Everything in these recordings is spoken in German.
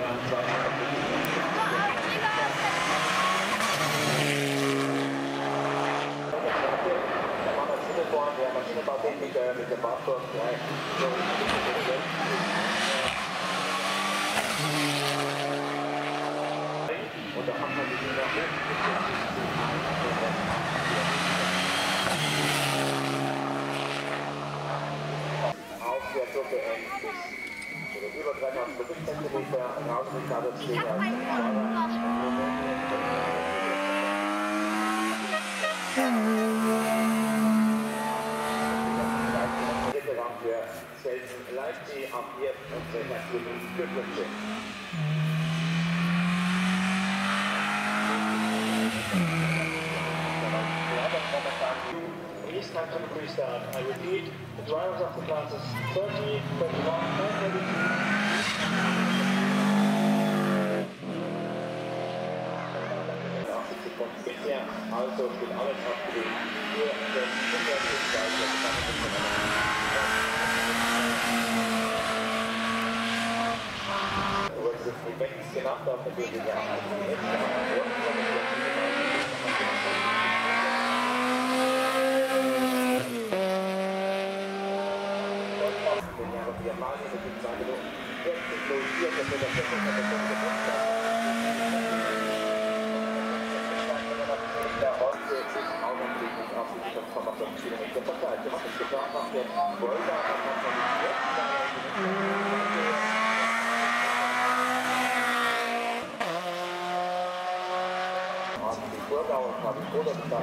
Der Maschinenbautechniker mit dem Fahrzeug und da hat man die Dinger auf der Gruppe N bis über 3000 Zentimeter raus mit Kabelstehler. Für Selten Leipzig am 4. und 6. Glückwünsche. Please come to the freestyle. I repeat, the drivers of the classes 30, 31, and 32. Bisher also steht alles abgelegt für den Freestyle. Die Banks genannt haben, natürlich die Vorgau habe ich oder gesagt.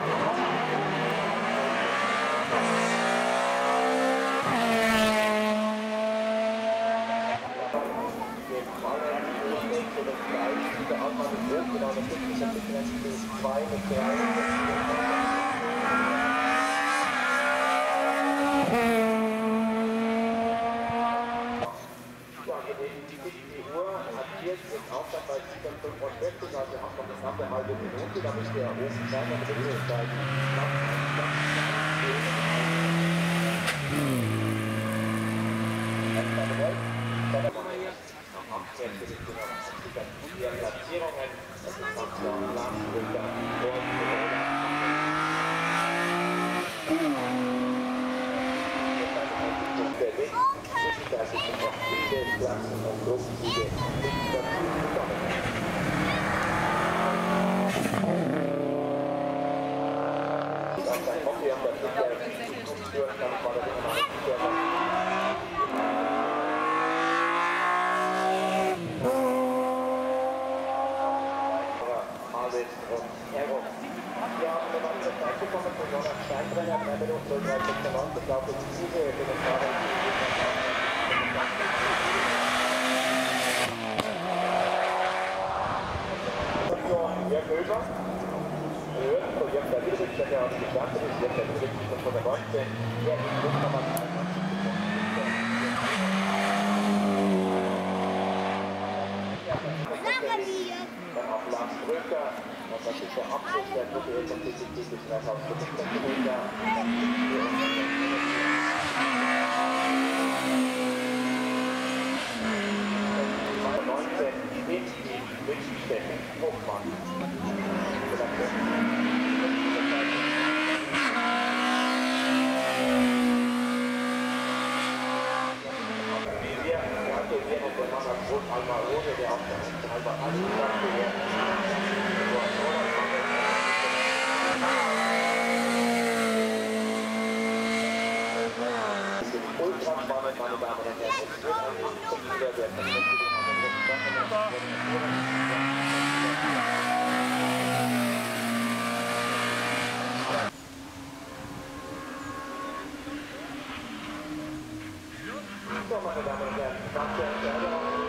Der Anfang ist hoch, genau, der 50 cm ist 2 mit der die Uhr hat jetzt Aufstand bei 7:45, also wir haben noch eine knappe halbe Minute, da müsste er oben sein, damit der Ruhezeit die Platzierungen, das ist Samstag, Landbrücker, das ist noch viele Klassen und Gruppensiege nicht dazu gekommen. Auf sein Hockey am Platz der führen kann, war der immer noch Marvin und Hero. Wir haben eine ganze Zeit bekommen von Jonas Steinbrenner, 3 Minuten 36 ich glaube, die Siege für den Fahrer. Jörg Höfer, Projekt der Wiedersitz, der aus gestartet ist, jetzt der Wiedersitz von der 19, der ist Luftkammer. Dann auch Lars Bröker, das ist der Abschluss der Gruppe jetzt am TCT bis 3000 Zentimeter. Steffen Hochmann. Wir gratulieren dem Mann als Rot Almarone, der auch der Alba Alba Ultraspannend, meine Damen und Herren. Es wird ein Computer werden. So, meine Damen und Herren, danke an die Erinnerung.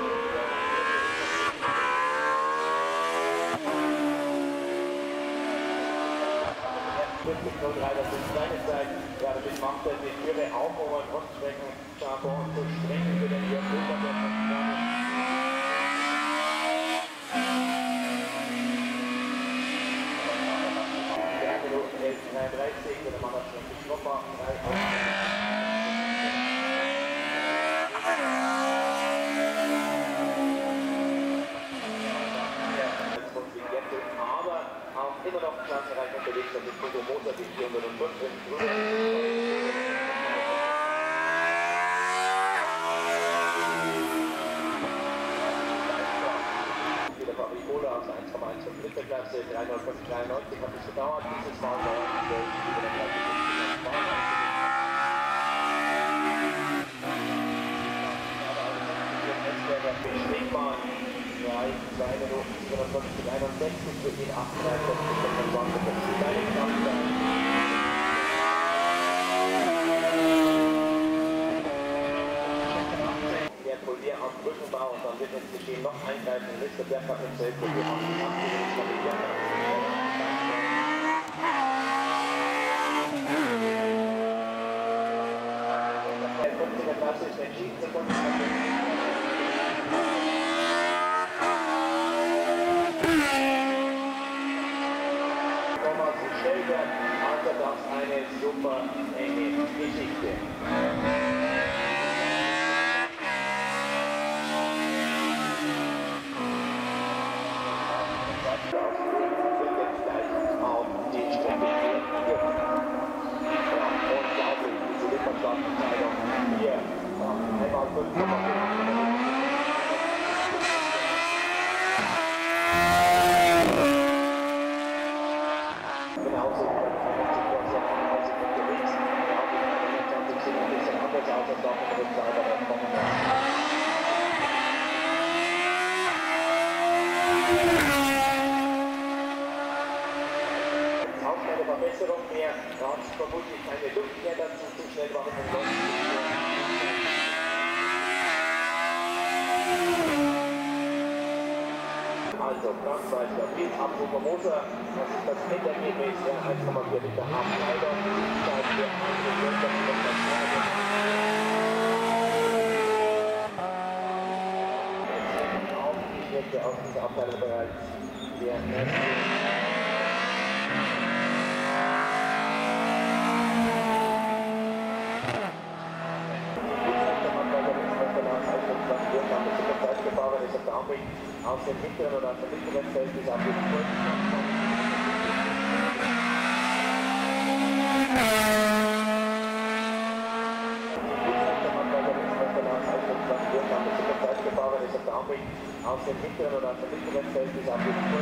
Das ist seine Zeit, ja, das macht er die Türe auf, aber Roststrecken, Charbon zu strecken für den Jörg Höfer, der Minuten 11:33, der Mann hat schon geschlossen, 3 Minuten das ist Foto Motor, die 405 der Fabrikola aus 1,15 Liter Klasse, 395,93 hat es gedauert, dieses Mal über der Schwingbahn, 2 Minuten 57, 61 für ihn 38, 25, das ist eine Knappe. Der Polier am Brückenbau und dann wird ins Geschehen noch eingreifen, Mr. Bergkapp im Feld, für die 88, der 50er Klasse ist entschieden, Sekunden. Also das ist eine super enge Geschichte. Auf die Strecke unglaublich, diese Lippernschaftsentscheidung hier einmal 5,5. Verbesserung mehr, da hat es vermutlich keine Luft mehr dazu, zu schnell war es also, Kraftweißer, Bild ab Motor, das ist das Endergebnis der 1,4 Liter Abteilung, Zeit für 1 auf die Strecke aus dieser Abteilung bereits der erste. Aus dem mittleren oder aus dem mittleren Feld ist auf den Kurs. Aus dem mittleren oder aus dem mittleren Feld ist auf den Kurs.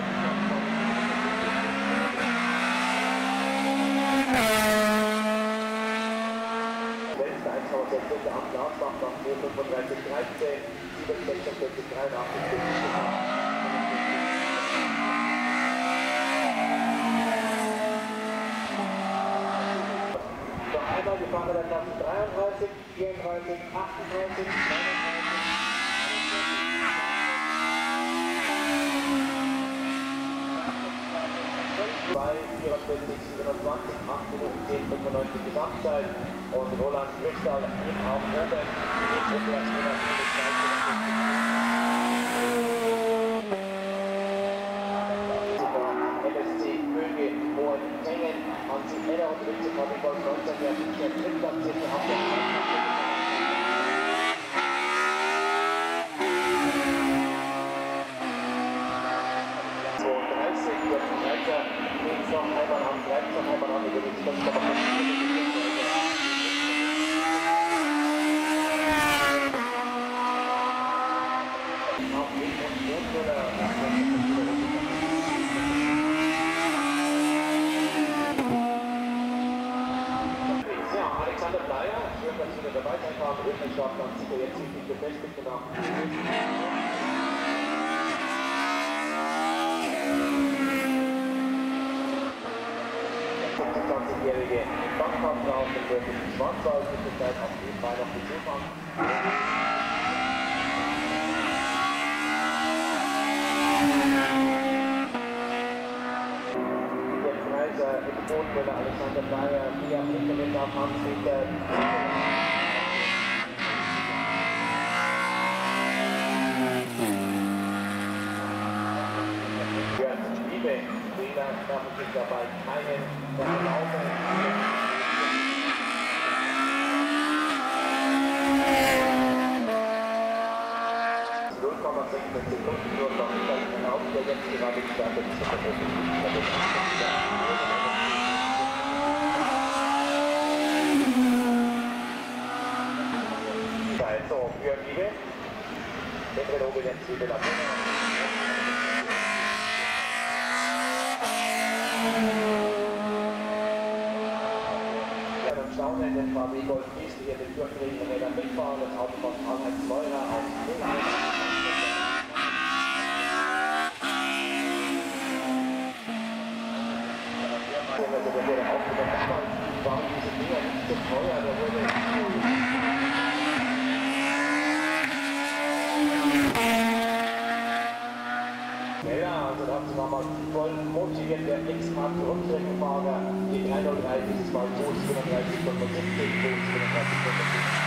Letzte 1,6 Liter am Glasbach nach 435,13, 746, 83. Die Fahrer der Klasse 33, 34, 38, 39, 2, 44, 27, 8 Minuten 10, 95 Gesamtzeit und Roland Kristall in auch oben in Platz MSC Böge Hohen Tengen an sich Männer und Ritze von den Golf 19 der drittplatzierte auf der noch einmal am Gleis, noch einmal an über die 5,5. Auf Weg und Mondmüller. Ja, Alexander Bleier, schön, dass Sie wieder dabei sein haben. Rückenschaft hat sich jetzt wirklich befestigt nach. 20-jährige Bankkaufrau und der Schwarzwald mit der Zeit auf jeden Fall noch die Zufahrt. Der Kreiser mit Mondmüller, Alexander Bleier, Mia Hinterwind auf Hans-Peter. Liebe Fehler darf es sich dabei keinen verlaufen. 0,16 Sekunden nur noch hinter dem Auto, der jetzt gerade gestartet ist. Zeit. So, für Liebe. Den Renault jetzt wieder nach Staunen, den VW Golf ist hier den durchgehenden Rädern mitfahren, das Auto von Karl-Heinz Meurer aus Mülheim. Der wurde aufgenommen, erstmal waren diese Dinger nicht so teuer, der wurde... Ja, also da haben sie mal voll motiviert, der X-Mark-Rundstreckenfahrer, die 303 bis 2 Boots, 35 von 70 Boots, 35 von 70.